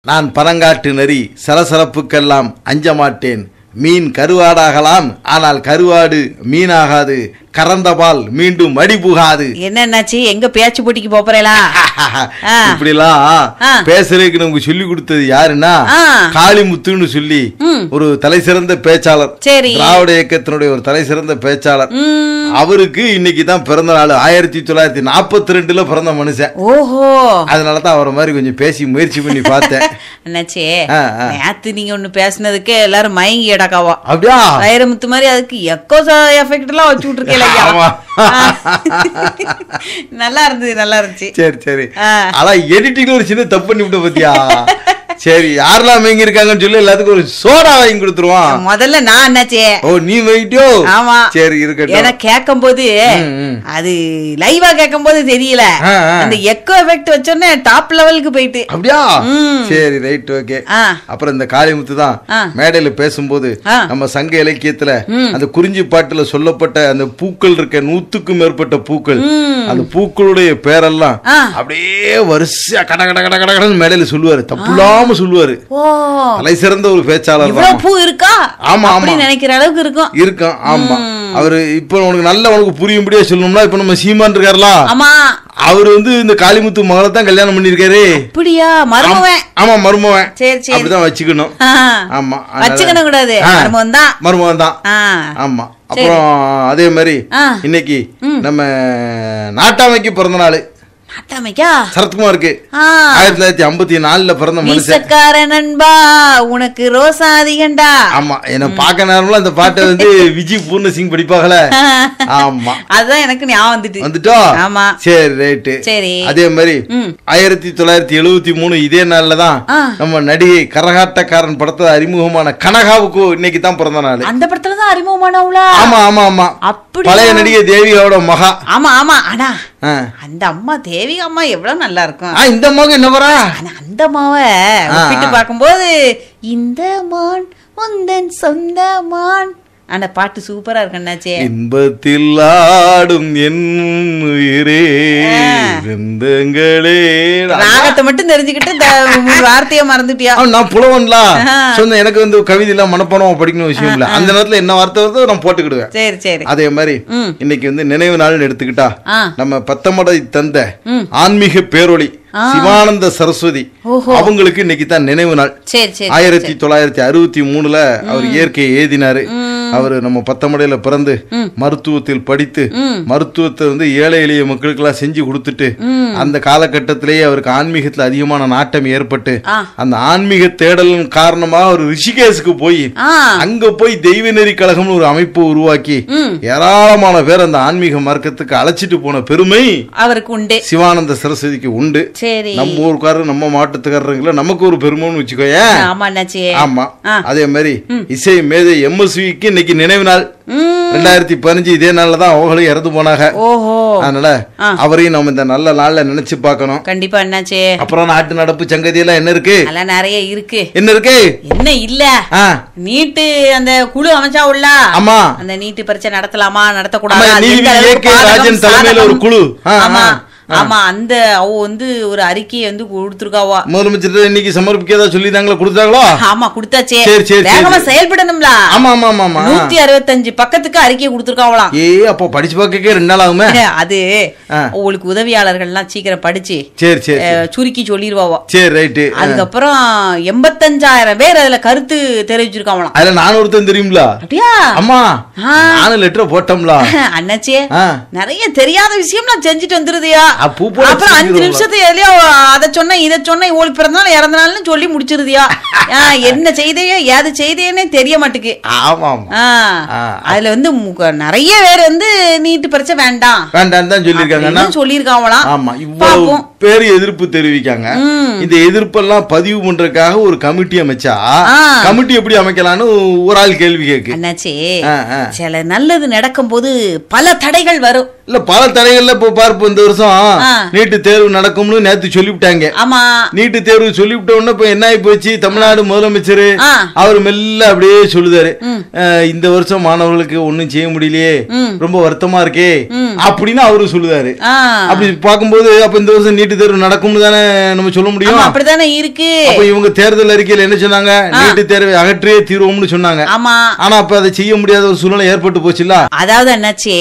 நான் பனங்காட்டு நரி சலசலப்புக்கெல்லாம் அஞ்ச மாட்டேன். மீன் கருவாடாகலாம், ஆனால் கருவாடு மீனாகாது. கறந்த பால் மீண்டும் மடி புகாது. என்னாச்சு, எங்க பேச்சு போட்டிக்கு போறேலா? இப்படிலாம் பேசுறதுக்கு நமக்கு சொல்லி கொடுத்தது யாருன்னா காளிமுத்துன்னு சொல்லி ஒரு தலை சிறந்த பேச்சாளர், திராவிட இயக்கத்தினுடைய ஒரு தலை சிறந்த பேச்சாளர். அவருக்கு இன்னைக்கு தான் பிறந்த நாள். 1942 பிறந்த மனுஷன். ஓஹோ, அதனாலதான் அவரை மாதிரி கொஞ்சம் பேசி முயற்சி பண்ணி பார்த்தேன். என்னாச்சே, நேத்து நீங்க ஒண்ணு பேசினதுக்கு எல்லாரும் மயங்கி எடக்காவா? அப்படியா? வைரமுத்து மாதிரி அதுக்கு எக்கோ எஃபெக்ட் எல்லாம் வச்சு விட்டுருக்கேன். நல்லா இருந்தது, நல்லா இருந்துச்சு. சரி சரி. ஆனா எடிட்டிங்ல ஒரு சின்ன தப்பு பண்ணி விட்ட பத்தியா? சரி, யாரெல்லாம் வாங்கி இருக்காங்கன்னு சொல்லி எல்லாத்துக்கும் ஒரு சோடா வாங்கி கொடுத்துருவான். முதல்ல நான் என்னாச்சே. ஓ, நீ வாங்கிட்டியோ? ஆமா, சரி இருக்கட்டும். ஏன்னா கேட்கும் போது அது லைவா கேட்கும் போது தெரியல, அந்த எக்கோ எஃபெக்ட் வச்சோன்னே டாப் லெவலுக்கு போயிட்டு. அப்படியா? சரி, ரைட், ஓகே. அப்புறம் இந்த காளிமுத்து தான் மேடையில பேசும்போது நம்ம சங்க இலக்கியத்துல அந்த குறிஞ்சி பாட்டுல சொல்லப்பட்ட அந்த பூக்கள் இருக்க 100க்கும் மேற்பட்ட பூக்கள், அந்த பூக்களுடைய பேரெல்லாம் அப்படியே வரிசையா கட கட கட கடன்னு மேடையில சொல்லுவாரு. தப்புலாம் சொல்லுவாரு. தலை சிறந்த ஒரு பேச்சாளர். பூ இருக்கா? ஆமா ஆமா, நினைக்கிற அளவுக்கு இருக்கும். இருக்கும். ஆமா, அவரு இப்ப உனக்கு நல்ல உனக்கு புரியும்படியா சொல்லணும்னா, இப்ப நம்ம சீமான் இருக்காருல, அவரு வந்து இந்த காளிமுத்து மகளை தான் கல்யாணம் பண்ணிருக்காரு. அப்படியா? மருமவன்? ஆமா, மருமவன். சரி சரி, அப்படிதான் வச்சுக்கணும். ஆமா, வச்சுக்கணும் கூடாது, மருமவன் தான். மருமவன் தான். ஆமா. அப்புறம் அதே மாதிரி இன்னைக்கு நம்ம நாட்டாமைக்கு பிறந்த நாள். சரத்குமாருக்கு 1954 பிறந்த மனுஷன். நண்பா, உனக்கு ரோசா அதிகண்டா. ஆமா, என்ன பாக்க நேரம்ல அந்த பாட்டை வந்து விஜய் பூர்ண சிங் படிப்பாங்கள. ஆமா, அதுதான் எனக்கு ஞாபகம் வந்துட்டோம். ஆமா, சரி ரைட்டு. சரி, அதே மாதிரி 1973 இதே நாள்லதான் நம்ம நடிகை கரகாட்டக்காரன் படத்துல அறிமுகமான கனகாவுக்கு இன்னைக்கு தான் பிறந்த நாள். அந்த படத்துல தான் அறிமுகமானவளா? ஆமா ஆமா ஆமா, பழைய நடிகை தேவிகாவோட மகா. ஆமா ஆமா, ஆனா அந்த அம்மா தேவிகா அம்மா எவ்வளவு நல்லா இருக்கும். இந்த அம்மாவுக்கு என்ன வரா? அந்த அம்மாவை ஒப்பிட்டு பார்க்கும்போது இந்த மான் உந்தன் சொந்த மான், அந்த பாட்டு சூப்பரா இருக்கு. என்னாச்சே, இன்பத்தில் ஆடும் என் உயிரே ராகத்தை மட்டும் தெரிஞ்சுக்கிட்டு இந்த வார்த்தையை மறந்துட்டியா? நான் புலவன்லா சொன்ன, எனக்கு வந்து கவிதை எல்லாம் மனப்பாடம் படிக்கணும் விஷயம் இல்ல. அந்த நேரத்துல என்ன வார்த்தை வருதோ நான் போட்டுக்கிடுவேன். சரி சரி. அதே மாதிரி இன்னைக்கு வந்து நினைவு நாள்னு எடுத்துக்கிட்டா, நம்ம பத்தமடை தந்த ஆன்மீக பேரொளி சிவானந்த சரஸ்வதி அவங்களுக்கு இன்னைக்கு தான் நினைவு நாள். 1963 அவர் இயற்கையை ஏதினாரு. அவரு நம்ம பத்தமடையில பிறந்து மருத்துவத்தில் படித்து மருத்துவத்தை வந்து ஏழை எளிய மக்களுக்கு எல்லாம் செஞ்சு கொடுத்துட்டு, அந்த காலகட்டத்திலேயே அவருக்கு ஆன்மீகத்துல அதிகமான நாட்டம் ஏற்பட்டு, அந்த ஆன்மீக தேடலின் காரணமா அவர் ரிஷிகேஷுக்கு போய் அங்க போய் தெய்வ நெறி கழகம்னு ஒரு அமைப்பு உருவாக்கி ஏராளமான பேர் அந்த ஆன்மீக மார்க்கத்துக்கு அழைச்சிட்டு போன பெருமை அவருக்கு உண்டு, சிவானந்த சரஸ்வதிக்கு உண்டு. நம்ம ஊருக்காரர் நம்ம மாவட்டத்துக்காரங்கள நமக்கு ஒரு பெருமைன்னு வச்சுக்கோயே. ஆமா, அதே மாதிரி இசை மேதை எம்எஸ்விக்கு இன்னைக்கு நினைவு நாள். 2015 இதே நாள்ல தான் அவங்களும் இறந்து போனாங்க. அதனால அவரையும் நம்ம இந்த நல்ல நாள்ல நினைச்சு பார்க்கணும். கண்டிப்பா. என்னாச்சு அப்புறம் நாட்டு நடப்பு சங்கதி எல்லாம் என்ன இருக்கு? நிறைய இருக்கு. என்ன இருக்கு? என்ன இல்ல, நீட்டு அந்த குழு அமைச்சா உள்ள. ஆமா, அந்த நீட்டு பரீட்சை நடத்தலாமா நடத்தக்கூடாது தலைமையில ஒரு குழு. ஆமா, அந்த அவ வந்து ஒரு அறிக்கையை வந்து கொடுத்துருக்காவா. முதலமைச்சர் இன்னைக்கு சமர்ப்பிக்கதா சொல்லிதாங்களா? கொடுத்தாங்களோ? ஆமா, கொடுத்தாச்சே. வேகமா செயல்படணும்ல. ஆமா ஆமா ஆமா, 165 பக்கத்துக்கு அறிக்கையை கொடுத்துருக்காவலாம். அப்போ படிச்சு பார்க்க 2 நாள் ஆகுமே. அது உங்களுக்கு உதவியாளர்கள் எல்லாம் சீக்கிரம் படிச்சு சுருக்கி சொல்லிடுவாவா. சரி ரைட்டு. அதுக்கப்புறம் 85,000 பேர் அதுல கருத்து தெரிவிச்சிருக்காங்களாம். அதுல நான் ஒருத்தன் தெரியுங்களா? அப்படியா? ஆமா, நானும் லெட்டர் போட்டோம்ல. அண்ணாச்சே, நிறைய தெரியாத விஷயம் நான் செஞ்சுட்டு வந்துருதியா. அப்புறம் 5 நிமிஷத்துல எதையோ அதை சொன்ன இதை சொன்ன இவளுக்கு பிறந்தநாள் இறந்தனாலும் சொல்லி முடிச்சிருதியா. என்ன செய்தையோ ஏது செய்தேன்னே தெரிய மாட்டுக்கு. அதுல வந்து நிறைய பேர் வந்து நீட்டு பரீட்சை வேண்டாம் வேண்டாம் தான் சொல்லியிருக்காங்களாம். ஆமா, இவ்வளவு பேர் எதிர்ப்பு தெரிவிக்காங்க. இந்த எதிர்ப்பெல்லாம் பதிவு பண்றதுக்காக ஒரு கமிட்டி அமைச்சா, கமிட்டி எப்படி அமைக்கலாம்னு ஒரு ஆள் கேள்வி கேக்கு. அண்ணாச்சி, சில நல்லது நடக்கும் போது பல தடைகள் வரும். இல்ல பல தடைகள்ல இப்ப பார்ப்போம். இந்த வருஷம் நீட்டு தேர்வு நடக்கும்னு நேத்து சொல்லிவிட்டாங்க. ஆமா, நீட்டு தேர்வு சொல்லிவிட்ட உடனே இப்ப என்ன ஆகி போச்சு, தமிழ்நாடு முதலமைச்சர் அவர் மெல்ல அப்படியே சொல்லுதாரு, இந்த வருஷம் மாணவர்களுக்கு ஒண்ணும் செய்ய முடியலையே, ரொம்ப வருத்தமா இருக்கே அப்படின்னு அவரு சொல்லுதாரு. அப்படி பார்க்கும்போது அப்ப இந்த வருஷம் நீட்டு தேர்வு நடக்கும்னு தானே நம்ம சொல்ல முடியும். அப்படித்தானே இருக்கு. அப்ப இவங்க தேர்தல் அறிக்கையில என்ன சொன்னாங்க, நீட்டு தேர்வை அகற்றியே தீர்வோம்னு சொன்னாங்க. ஆனா அப்ப அதை செய்ய முடியாத ஒரு சூழ்நிலை ஏற்பட்டு போச்சுல்ல. அதாவது என்னாச்சு,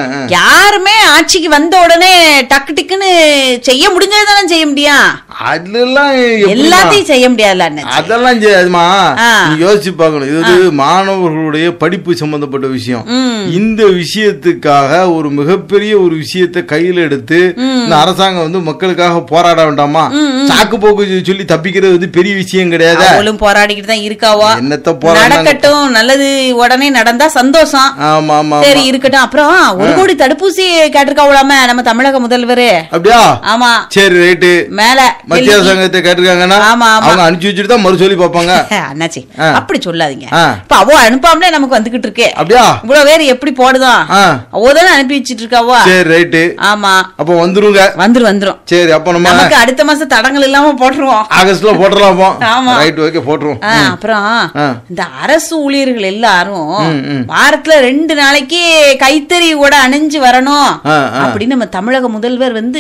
யாருமே ஆட்சிக்கு வந்த உடனே டக்கு டிக்குன்னு செய்ய முடிஞ்சதுதானே செய்ய முடியும். அதெல்லாம் எல்லாத்தையும் செய்ய முடியாதுல்ல. அதெல்லாம் செய்யாதுமா, யோசிச்சு பார்க்கணும். இது மாணவர்களுடைய படிப்பு சம்பந்தப்பட்ட விஷயம். இந்த விஷயத்துக்காக ஒரு மிகப்பெரிய ஒரு விஷயத்தை கையில எடுத்து இந்த அரசாங்கம் வந்து மக்களுக்காக போராட வேண்டாமா? சாக்கு போக்கு சொல்லி தப்பிக்கிறது பெரிய விஷயம் கிடையாது. போராடிக்கிட்டு தான் இருக்காவோ, நடக்கட்டும், நல்லது உடனே நடந்தா சந்தோஷம். சரி இருக்கட்டும். அப்புறம் 1 கோடி தடுப்பூசி கேட்டிருக்காவலாம நம்ம தமிழக முதல்வர். அப்படியா? ஆமா, சரி ரைட்டு. மேல மத்திய அரசாங்கத்தை கேட்டிருக்காங்கன்னா அவங்க அனுப்பிச்சு வச்சுட்டு தான் மறு சொல்லி பாப்பாங்க. அண்ணாச்சி அப்படி சொல்லாதீங்க. இப்ப அவ அனுப்பாமலே நமக்கு வந்துகிட்டு இருக்கு. அப்படியா? இவ்வளவு பேர் எப்படி போடுதான், அவதானே அனுப்பி வச்சிட்டு இருக்காவோ. சரி ரைட்டு. ஆமா, அப்ப வந்துருங்க. வந்துரும். சரி, அப்ப நமக்கு அடுத்த மாசம் தடங்கள் இல்லாம போட்டுருவோம். ஆகஸ்ட்ல போட்டுறலாம். ஆமா ரைட், ஓகே போட்டுருவோம். அப்புறம் இந்த அரசு ஊழியர்கள் எல்லாரும் வாரத்துல 2 நாளைக்கு கைத்தறி கூட அணிஞ்சு வரணும் அப்படின்னு நம்ம தமிழக முதல்வர் வந்து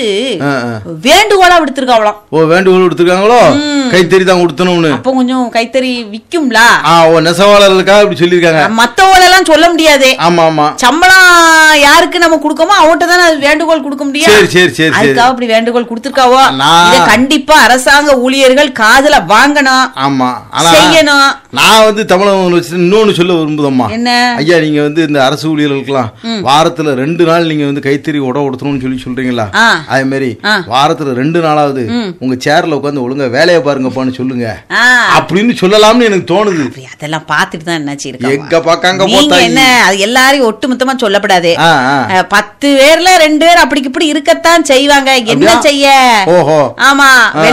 வேண்டுகோளா விடுத்திருக்காவலாம். ஓ, வேண்டுகோள் விடுத்திருக்காங்களோ? கைத்தறி தான் கொடுத்தணும்னு. அப்ப கொஞ்சம் கைத்தறி விக்கும்ல. நெசவாளர்களுக்காக அப்படி சொல்லிருக்காங்க. மத்தவங்கள எல்லாம் சொல்ல முடியாது. ஆமா ஆமா, சம்பளம் யாருக்கு நம்ம கொடுக்கமோ அவன்கிட்ட தானே வேண்டுகோள் கொடுக்க முடியும். சரி சரி சரி, அதுக்காக அப்படி வேண்டுகோள் கொடுத்திருக்காவோ. இத கண்டிப்பா அரசாங்க ஊழியர்கள் காதுல வாங்கணும். ஆமா, செய்யணும். நான் வந்து தமிழக இன்னொன்னு சொல்ல விரும்புதம்மா. என்ன ஐயா, நீங்க வந்து இந்த அரசு ஊழியர்களுக்கெல்லாம் வாரத்துல 2 நாள் நீங்க வந்து கைத்தறி உட கொடுத்தணும்னு சொல்லி சொல்றீங்களா? அதே மாதிரி வாரத்துல 2 நாளாவது உங்க சேர்ல உட்காந்து ஒழுங்கா வேலையை பாருங்கப்பான்னு சொல்லுங்க அப்படின்னு சொல்லலாம்னு எனக்கு தோணுது. அதெல்லாம் பாத்துட்டு தான் என்னாச்சு இருக்கு. எங்க பாக்காங்க போட்டா என்ன, அது எல்லாரையும் ஒட்டுமொத்தமா சொல்லப்படாது. 10 பேர்ல 2 பேர் அப்படி இப்படி இருக்கத்தான் செய்வாங்க. என்ன செய்ய? ஓஹோ, ஆமா,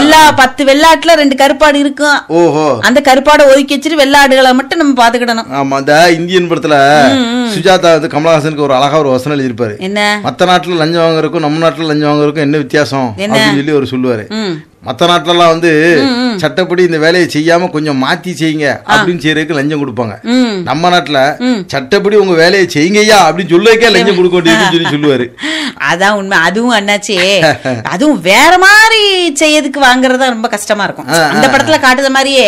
10 வெள்ளாட்டுல 2 கருப்பாடு இருக்கும். ஓஹோ, அந்த கருப்பாடை ஒதுக்கி வச்சுட்டு வெள்ளாடுகளை மட்டும் நம்ம பாத்துக்கிடணும். ஆமா, இந்த இந்தியன் படத்துல சுஜாதா வந்து கமலஹாசனுக்கு ஒரு அழகா ஒரு வசனம் எழுதியிருப்பாரு. என்ன, மத்த நாட்டுல லஞ்சம் வாங்குறதுக்கும் நம்ம நாட்டுல லஞ்சம் வாங்குறதுக்கும் என்ன வித்தியாசம் அப்படின்னு சொல்லி அவர் சொல்லுவாரு. மற்ற நாட்டிலலாம் வந்து சட்டப்படி இந்த வேலையை செய்யாம கொஞ்சம் மாத்தி செய்யுங்க அப்படின்னு செய்யறதுக்கு லஞ்சம் கொடுப்பாங்க. நம்ம நாட்டுல சட்டப்படி உங்க வேலையை செய்யுங்கய்யா அப்படின்னு சொல்லுவதுக்கே லஞ்சம் கொடுக்க வேண்டியதுன்னு சொல்லி சொல்லுவாரு. அதான் உண்மை. அதுவும் அண்ணாச்சி, அதுவும் வேற மாதிரி செய்யறதுக்கு வாங்குறதா ரொம்ப கஷ்டமா இருக்கும். அந்த படத்துல காட்டுற மாதிரியே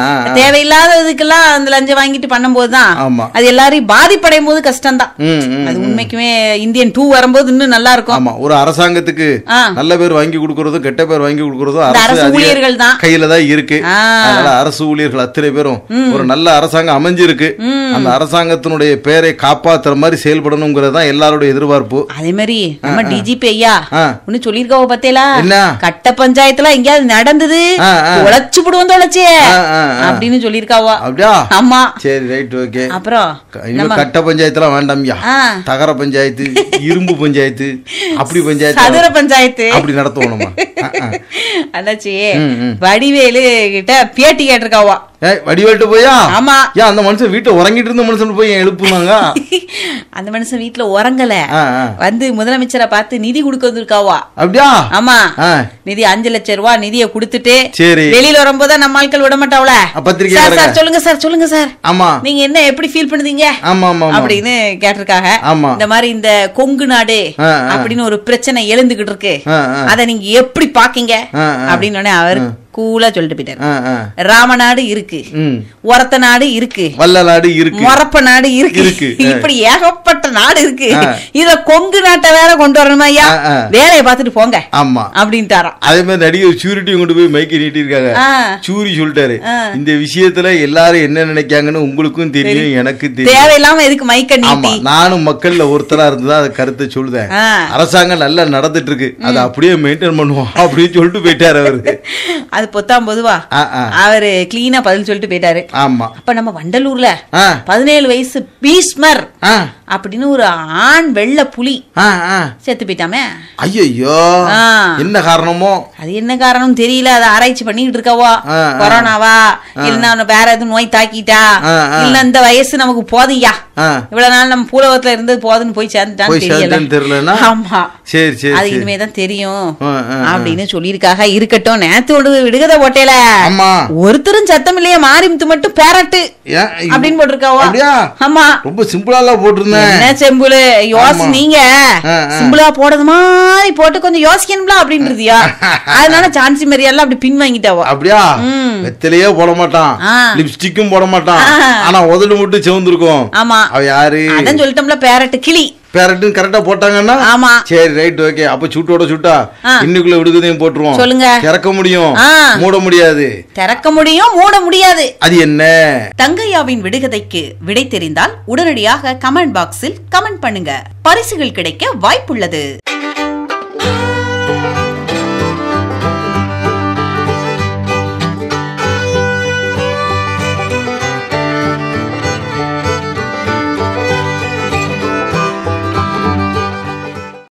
தேவையில்லாததுக்கெல்லாம் அந்த லஞ்சம் வாங்கிட்டு பண்ணும் போதுதான் அது எல்லாரையும் பாதிப்படையும் போது கஷ்டம்தான். அது உண்மைக்குமே இந்தியன் 2 வரும்போது இன்னும் நல்லா இருக்கும். ஆமா, ஒரு அரசாங்கத்துக்கு நல்ல பேர் வாங்கி கொடுக்கறதும் கெட்ட பேர் வாங்கி கொடுக்கறதும் அரசு ஊழியர்கள் தான் கையில தான் இருக்கு. அதனால அரசு ஊழியர்கள் அத்தனை பேரும் ஒரு நல்ல அரசாங்கம் அமைஞ்சிருக்கு. அந்த அரசாங்கத்தினுடைய பேரை காப்பாத்துற மாதிரி செயல்படணுங்கிறது தான் எல்லாருடைய எதிர்பார்ப்பு. அதே மாதிரி நம்ம டிஜிபி ஐயா ஒன்னு சொல்லிருக்காவ பாத்தீங்களா? கட்ட பஞ்சாயத்துல எங்கேயாவது நடந்தது உழைச்சு போடுவோம் தொலைச்சே அப்படின்னு சொல்லிருக்காவா? அப்படியா? ஆமா, சரி ரைட், ஓகே. அப்புறம் கட்ட பஞ்சாயத்துல வேண்டாம்யா, தகர பஞ்சாயத்து, இரும்பு பஞ்சாயத்து, அப்படி பஞ்சாயத்து, சதுர பஞ்சாயத்து அப்படி நடத்துவோம். அண்ணாச்சி, வடிவேலு கிட்ட பேட்டி கேட்டிருக்காவா? வடிவேல்ட்டு போயா? ஆமா. ஏன் அந்த மனுஷன் வீட்டுல உறங்கிட்டு இருந்த மனுஷன் போய் எழுப்புனாங்க? அந்த மனுஷன் வீட்டுல உறங்கல, வந்து முதலமைச்சரை பார்த்து நிதி கொடுக்க வந்திருக்காவா? அப்படியா? ஆமா, நிதி 5 லட்சம் ரூபாய் நிதியை கொடுத்துட்டு வெளியில வரும்போது நம்ம ஆட்கள் விட மாட்டாவல. பத்திரிக்கை சொல்லுங்க சார், சொல்லுங்க சார், ஆமா, நீங்க என்ன எப்படி ஃபீல் பண்ணுதீங்க அப்படின்னு கேட்டிருக்காங்க. இந்த மாதிரி இந்த கொங்கு நாடு அப்படின்னு ஒரு பிரச்சனை எழுந்துகிட்டு இருக்கு, அத நீங்க எப்படி பாக்கீங்க அப்படின்னு அவர் கூலா சொல்லிட்டு போயிட்டாரு. ராமநாடு இருக்கு, ஒரத்த நாடு இருக்கு, வல்ல நாடு இருக்கு, மொரப்ப நாடு இருக்கு, இப்படி ஏகப்பட்ட நாடு இருக்கு. இத கொங்கு நாட்டை வேற கொண்டு வரணுமா ஐயா? வேலையை பார்த்துட்டு போங்க அப்படின்ட்டாராம். அதே மாதிரி நடிகர் சூரிட்டி கொண்டு போய் மைக்க நீட்டி இருக்காங்க. சூரி சொல்லிட்டாரு, இந்த விஷயத்துல எல்லாரும் என்ன நினைக்காங்கன்னு உங்களுக்கும் தெரியும், எனக்கு தெரியும், தேவையில்லாம எதுக்கு மைக்க நீட்டி? நானும் மக்கள்ல ஒருத்தரா இருந்துதான் அதை கருத்தை சொல்லுதேன். அரசாங்கம் நல்லா நடந்துட்டு இருக்கு, அதை அப்படியே மெயின்டைன் பண்ணுவோம் அப்படின்னு சொல்லிட்டு போயிட்டாரு அவரு. அது பொத்தாம் பொதுவா அவரு கிளீனா பதில் பதில் சொல்லிட்டு போயிட்டாரு. ஆமா. அப்ப நம்ம வண்டலூர்ல 17 வயசு பீஸ்மர் அப்படின்னு ஒரு ஆண் வெள்ள புலி செத்து போயிட்டாமே. ஐயோ, என்ன காரணமோ? அது என்ன காரணம் தெரியல. அதை ஆராய்ச்சி பண்ணிட்டு இருக்கவா, கொரோனாவா இல்ல வேற எதுவும் நோய் தாக்கிட்டா இல்ல இந்த வயசு நமக்கு போதையா, இவ்வளவு நாள் நம்ம பூலகத்துல இருந்து போதுன்னு போய் சேர்ந்துட்டான்னு தெரியல. ஆமா, சரி சரி, அது இனிமேதான் தெரியும் அப்படின்னு சொல்லியிருக்காங்க. இருக்கட்டும், நேத்து விடுகதை போட்டேல ஒருத்தரும் சத்தம் இல்லையே, மாரிமுத்து மட்டும் பேரட்டு அப்படின்னு போட்டிருக்காவா. ஆமா, ரொம்ப சிம்பிளா போட்டிருந்தேன். என்ன சிம்பிள் நீங்க சிம்பிளா போடுறது மாதிரி போட்டு கொஞ்சம் யோசிக்கணும்ல அப்படின்றதியா. அதனால சான்சி மரியாதை அப்படி பின் வாங்கிட்டாவோ. அப்படியா? வெத்தலையே போட மாட்டான், லிப்ஸ்டிக்கும் போட மாட்டான், ஆனா உதடு மட்டும் சிவந்திருக்கும். ஆமா, அவ யாரு? அதான் சொல்லிட்டோம்ல, பேரட்டு கிளி. பேரட்டும் கரெக்டா போட்டாங்கன்னா ஆமா, சரி ரைட் ஓகே. அப்ப சுட்டோட சுட்டா இன்னைக்குள்ள விடுகதையும் போட்டுருவோம். சொல்லுங்க. திறக்க முடியும், மூட முடியாது. திறக்க முடியும், மூட முடியாது. அது என்ன? தங்கையாவின் விடுகதைக்கு விடை தெரிந்தால் உடனடியாக கமெண்ட் பாக்ஸில் கமெண்ட் பண்ணுங்க. பரிசுகள் கிடைக்க வாய்ப்புள்ளது.